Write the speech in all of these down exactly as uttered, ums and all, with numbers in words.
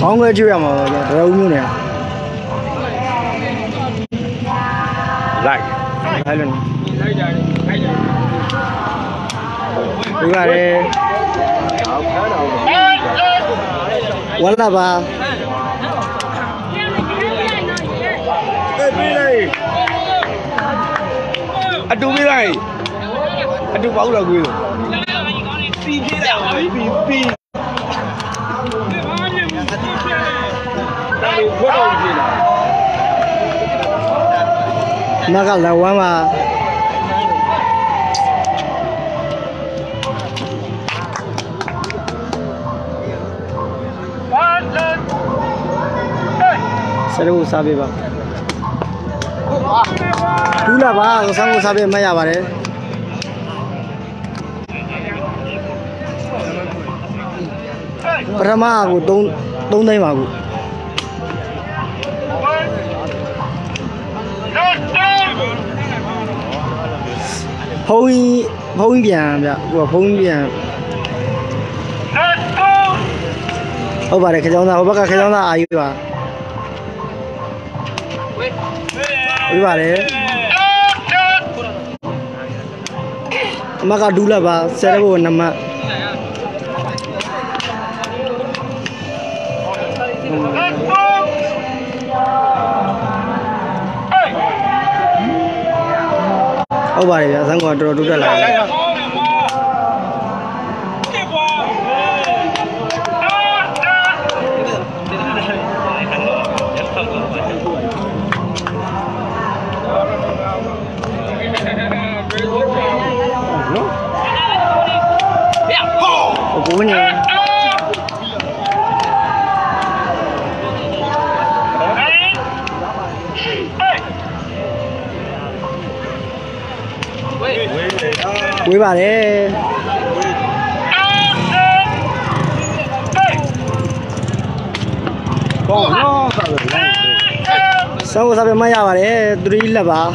ခေါင်းခွဲကျွေးရမှာပါဗျာဒရုံမျိုးနဲ့လိုက်လိုက်လို့လိုက်ကြတယ်လိုက်ကြဒီကရဲဝလာပါပြေးလိုက်အတူပြေးလိုက်အတူပေါ့တော့ကွေးလို့ပြီးပြေးတယ်ပြီးပြီး那个来玩嘛？谁来我沙贝吧？丢了吧？我上我沙贝没呀吧嘞？不是嘛？我东东内嘛我。ဖုံးကြီးဖုံးကြီးပြန်ဗျဟိုဖုံးကြီးပြန်ဟုတ်ပါတယ်ခကြောင်းသားဟိုဘက်ကခကြောင်းသားအာယူပါဝေးပါတယ်အမကဒူးလာပါဆယ်ဘို့နမဟုတ်ပါတယ်ဗျာဇန်ကွာတော်တော်တိုးတက်လာတယ်နော်ဘုန်းကြီးဝေးပါတယ်ကောင်းနော်ဆောင်းစားပြမရပါတယ်သူရီလက်ပါ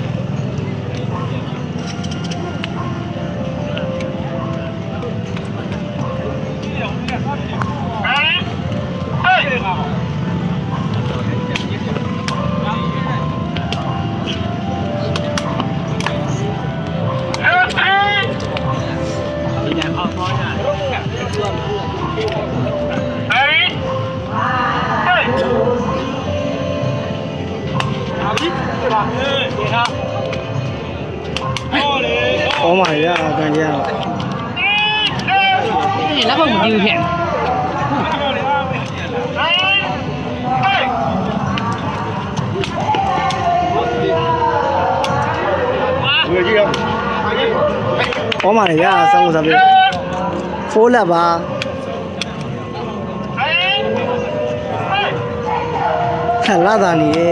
哦妈呀，感觉。你那个五六片。哦妈呀，三五三倍。full 了吧？看拉达你。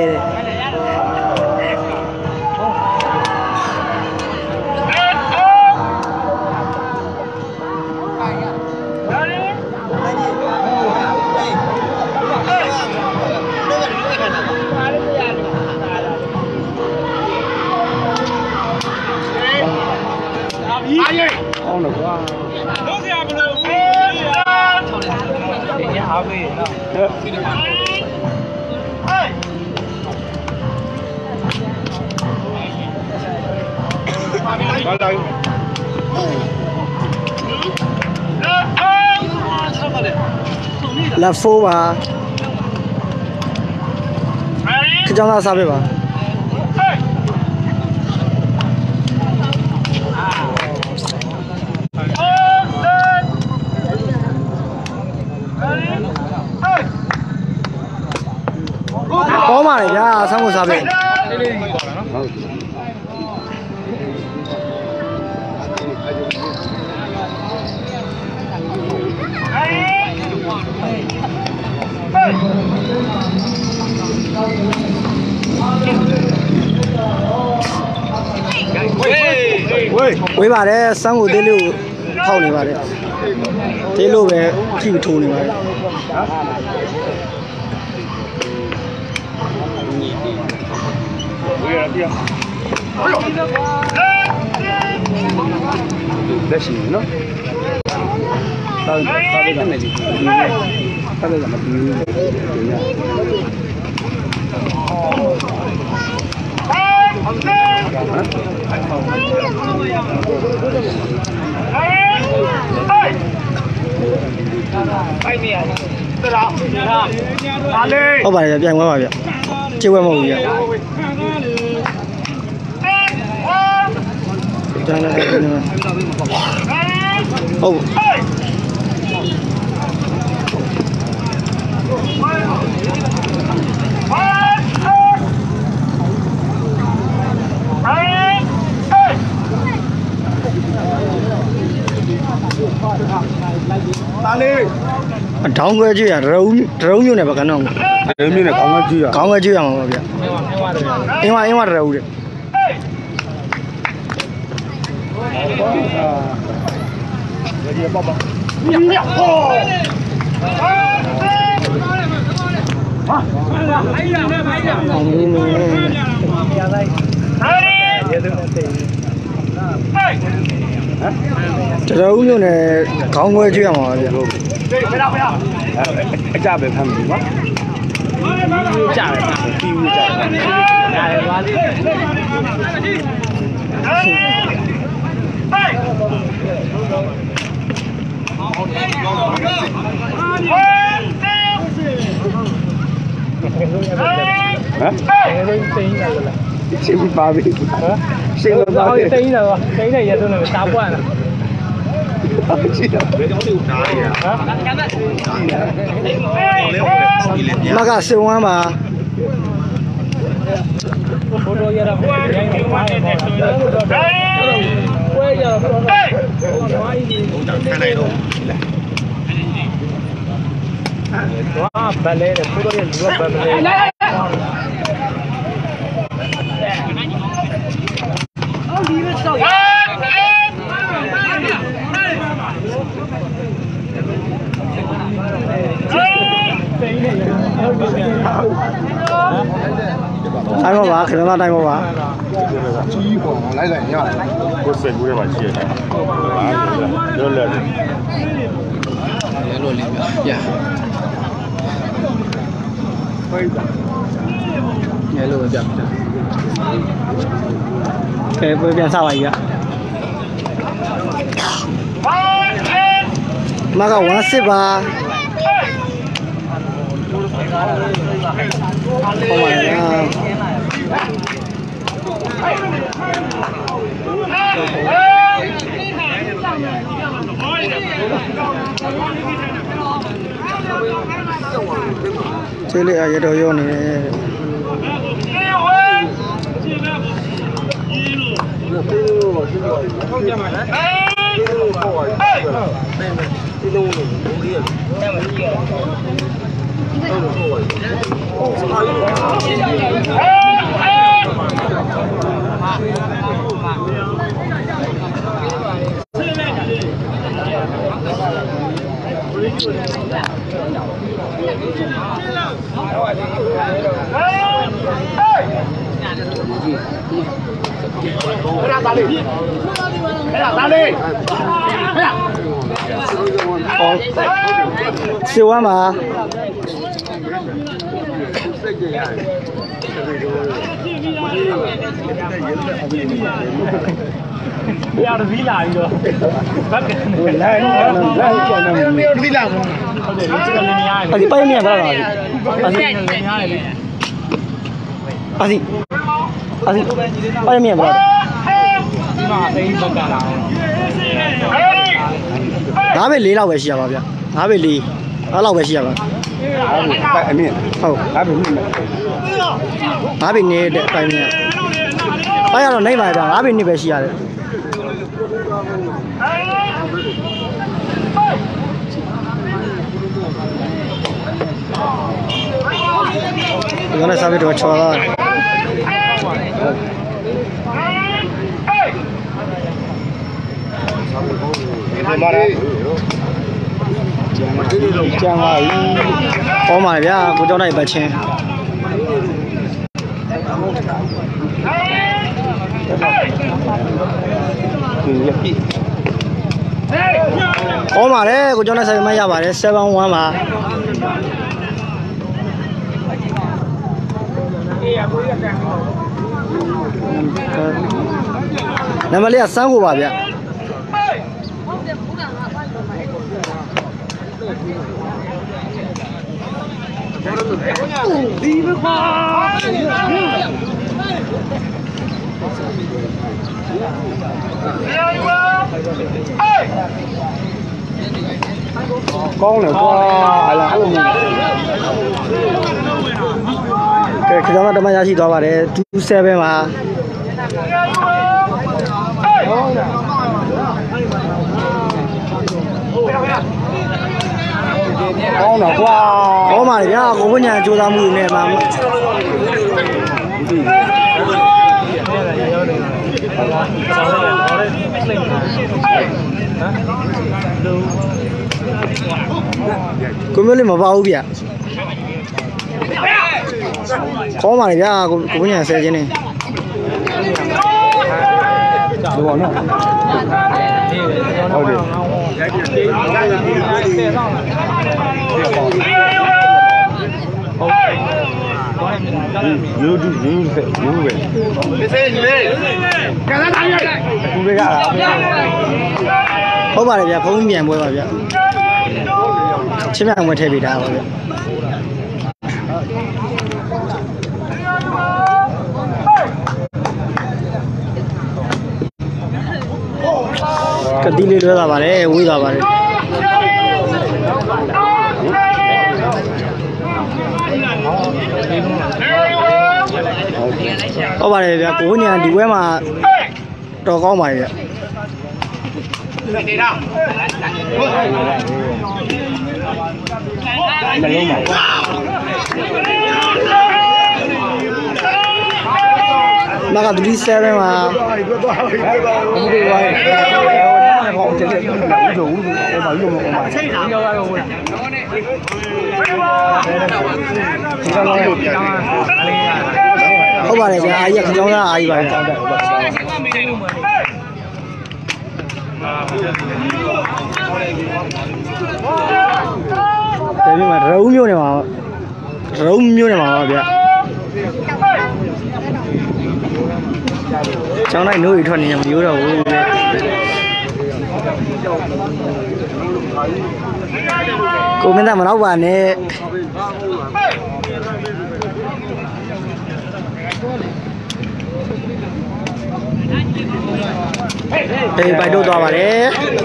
好了吧？都是俺们的物业啊！人家还会呢。哎。来来。来four吧。去叫他三倍吧。ကောင်းပါလေဗျာဆန်းကိုစားပဲလေးလေးကြီးပါလားနော်ဝေးဝေးပါတယ်ဆန်းကိုသေးလေးကိုထောက်နေပါတယ်သေးလို့ပဲကြည့်ထိုးနေပါတယ်လက်ရှိနော်တောက်တောက်ကနေကြည့်他这怎么比？ ဟုတ်ပါတယ်ပြန်သွားပါဗျကျေဝဲမဟုတ်ဘူးဗျကျန်တယ်ဟုတ်大嘞， ထောင်းခွဲကြည့်ရဒရုံဒရုံမျိုးနဲ့ပဲကတော့人民的刚刚去啊， ခေါင်းခွဲကြည့်ရမှာပါဗျအင်းဝအင်းဝဒရုံတဲ့我去抱抱。啊！哎呀，那哎呀！ ဒရုံမျိုးနဲ့ခေါင်းခွဲကြည့်ရမှာပါဗျ对，不要不要。哎，价别看不吗？价别看，低于价别看。哎，我。哎。谁不发威？谁不发威？谁呢？谁呢？也都能打惯了。 မကစေဝမ်းပါဘယ်လဲတဲ့ကိုတော့ရလူကဘယ်လဲအော်ဒီလိုဆောက်ရတိုင်းမပါခင်ဗျာတိုင်းမပါကြီးပေါ်လိုက်လိုက်ရကိုစက်ကူးထဲမှာရှိရတယ်လွတ်လပ်တယ်ရဲလို့လေးပြရဲလို့ပြကဲပြန်စပါကြီးကမကဝမ်းစစ်ပါဟုတ်ပါလားကျေးလေးအရတော်ရောနေတယ်ဟုတ်ကြမှာလားဒီလုံးလုံးဘူးလေးအဲ့မှာကြီးရ大力，哎呀，大力，哎呀，好， 吃完吗？ 不要的皮拉一个，来来来，没有皮拉吗？对，这个零压的。 啊，你白面不啦？啊， 是零压的。 啊是，啊是，白面不啦？ ဒီမှာအသိဘက်ကလာငါးပဲလေးလောက်ပဲရှိရပါဗျာငါးပဲလေးအဲ့လောက်ပဲရှိရပါအဲ့အမြင့်ဟုတ်ငါးပဲမြင့်ငါးပဲနေတဲ့အတိုင်းမြင့်အဲ့ရတော့နိုင်ပါဗျာငါးပဲနေပဲရှိရတယ်ဒီကနေ့စားပြီးတော့ချော်လာဒီမှာကျန်ပါပြီ။ဟောပါဗျာကိုကျောင်းနိုင်ပတ်ချင်းဒီရပြီကောင်းပါတယ်ကိုကျောင်းနဲ့ဆိုင်မရပါတယ်seven oneပါနံပါတ်လေးကစမ်းကိုပါဗျဒီဘက်ကောင်းတယ်ကွာဟာလာအဲ့လိုမျိုးကဲခကြောင်းတော့တမရရှိသွားပါတယ်two sevenပါကောင်းတော့ကွာကောင်းပါလေဗျာကိုဝညာကြိုးစားမှုတွေနဲ့မှာကိုမျိုးလေးမပါဘူးဗျကောင်းပါလေဗျာကိုကိုညာဆယ်ချင်းနေဒီပေါ့နော်ဟုတ်တယ်ယူတူယူပဲယူပဲမစဲညီလေးကစားတာရိုက်ဘူးတွေကဟုတ်ပါတယ်ဗျာဖုန်းပြန်ပွဲပါဗျာချင်းမြန်ပွဲထည့်ပေးတာပါဗျာကတိလေးလွှဲတာပါတယ်ဝေးတာပါတယ်ဟုတ်ပါတယ်ဗျာကိုညာဒီဝဲမှာတော်ကောင်းပါရဲ့ဗျာနေတော့မလုံးပါမကthree sevenမှာဘူးတွေဝိုင်းဟောတယ်တယ်ဘူးတို့ဘူးဟောပါလို့မဟောပါချိန်တာပြောရတော့ဘူးဟုတ်ပါတယ်ဗျာအားကြီးခကြောင်းသားအားကြီးပါဗျာတယ်ဒီမှာဒရုံမျိုးနေမှာဒရုံမျိုးနေမှာပါဗျာကျောင်းလိုက်နိုးရီထွက်နေရမရိုးတော့ဘူးကိုမင်းသားမတော့ပါနဲ့ဟေးပိုက်တော့သွားပါတယ်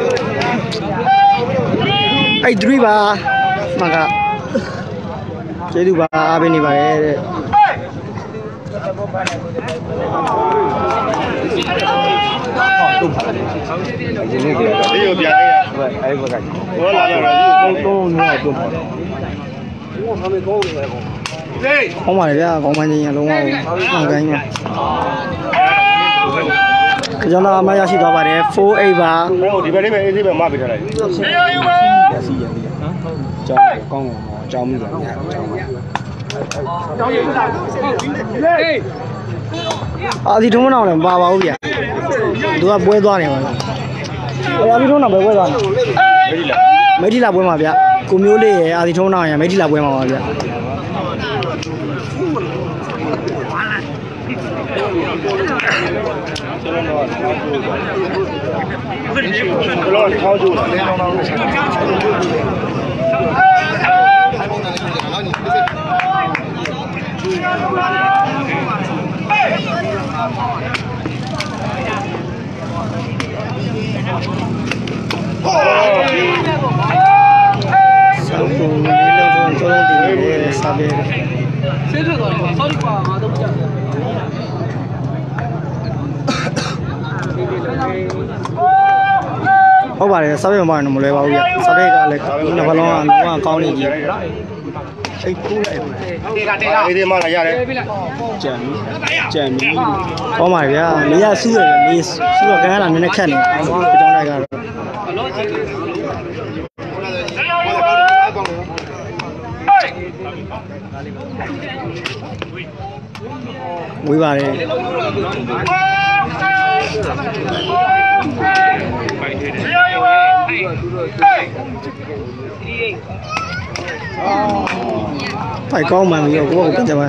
အဲ့threeပါမကကျေးဇူးပါအားပေးနေပါတယ်တဲ့ဒီလိုပြန်ရအဲ့ဘက်ကဘောလာတော့သုံးလုံးတော့တုံးပါဘောဆာမေကောင်းနေတယ်ကောဟောပါလေဗျာကောင်းမှန်းချင်းရလုံးဝအောင်ကိုင်းမှာကျွန်တော်အမရရှိသွားပါတယ်four eightပါဒီဘက်လေးပဲအေးသေးပဲမပေးထားလိုက်စီရယူပါစီရပြီဟုတ်ကျောင်းကောင်းအောင်အကြောင်းမိတယ်ညာအကြောင်းကျောင်းရည်လာဟေးအာဒီထုံးမအောင်လည်းမပါပါဘူးဗျာသူကပွဲသွားနေပါလားအာဒီထုံးတော့ပဲပွဲသွားနေမိထီလာမိထီလာပွဲမှာဗျာကိုမျိုးလေးရဲ့အာဒီထုံးတော့ရမိထီလာပွဲမှာပါဗျာဘလော့ထောက်ကြည့်တယ်တော့တော့ဆောင်းပုံလေးလုံးတော့သုံးတင်နေစားပဲဆေးထွက်သွားတယ်ဆောက်ကွာငါတော့ကြောက်တယ်ဟုတ်ပါတယ်စားပဲမပါတော့မလွယ်ပါဘူးဗျစားပဲကလည်းနှစ်ဘလုံးကလုံးဝကောင်းနေကြီးစိတ်ကူးလိုက်တေကတေကအေးဒီမှလာရတယ်ကြံကြံမီဟောပါဗျာနေရဆူးရတယ်နေဆူးတော့ကန်းလာနည်းနည်းခက်နေအကြောင်းတိုက်ကတော့ဝေးပါတယ်ပိုက်ထဲတယ် phải có mà nhiều của cái cho bạn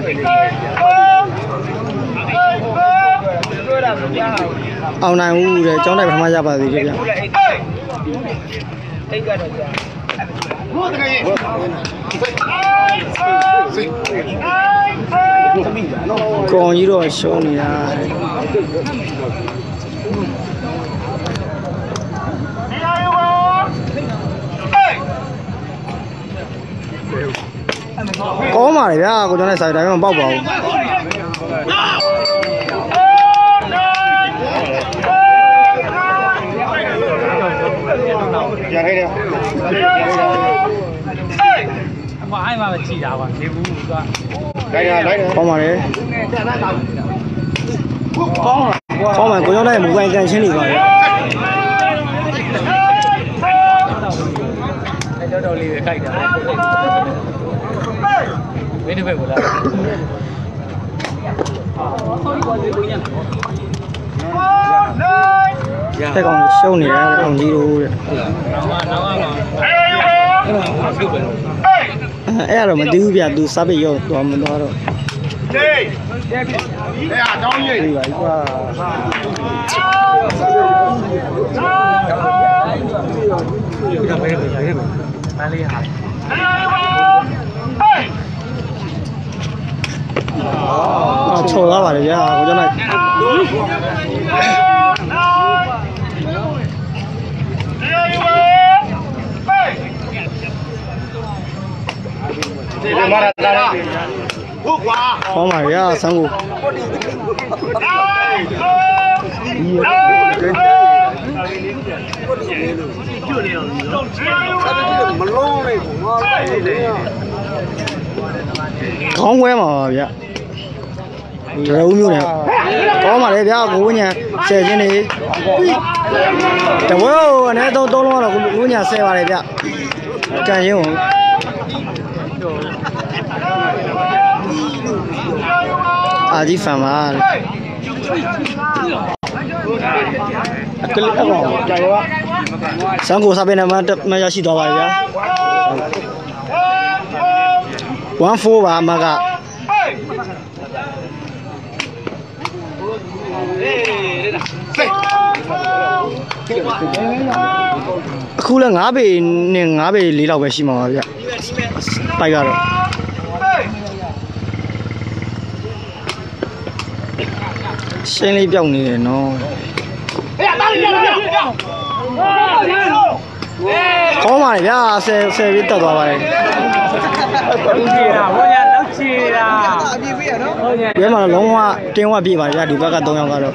ông này u để cháu này phải ra bà gì chứ còn như rồi show này à có mà đấy à cô cháu này xài đấy mà bao bầu giờ đây nè mà ai mà chỉ đạo à thế vui quá đây nè đấy nè có mà đấy có mà cô cháu này một quay cái trên đi rồi đâu đâu đi về cạnh đó bên đây của là thế còn show này là còn gì đâu em rồi mà tiêu bia tu sao bây giờ tu mình đó rồi đây đây à cháu gì đi vậy qua à, trôi ra vào đấy à có chỗ này có mà đấy à sang ngủ không quen mà vậy rượu nhiêu nè có mà đây bé của nhà xe trên này chẳng có này tôi tôi lo là của nhà xe vào đây bé cái gì không à chỉ phàm mà cái lẽ nào chạy quá sáng cô sao bên này mà mà giờ xí đỏ vậy bé quán phố và mà cả khu là ngã về nè ngã về lý lão về xí mà vậy tay cả rồi xem lấy biểu này nó có mà đấy à xe xe biết tao rồi vậy mà long hoa điện hoa bị vậy ra đi vào cái đông阳cái rồi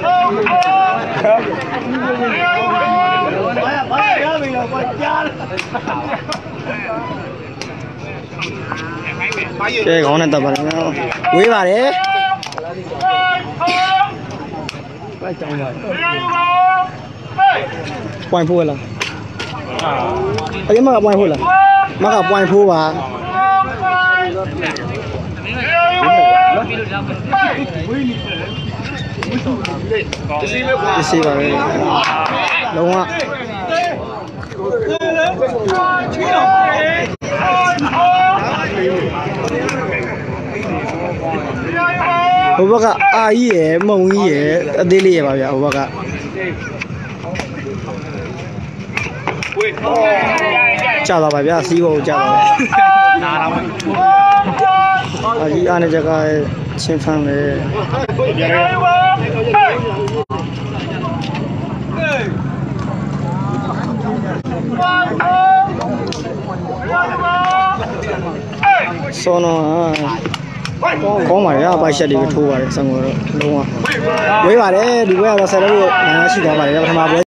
cái con này tập vào quý vào đấy quay phu là cái mà quay phu là mà gặp quay phu và cái gì vậy đúng không ô bác ạ ai vậy mông gì vậy đi liền vào vậy ô bác ạ chào tao bài bây xí vô chào tao à đi ăn cái cái xin phang này so nó có mà đấy bài xe đi thu vào xong rồi đúng không? Với bà đấy đi với bà xe đó luôn, à chỉ có bà đấy tham gia với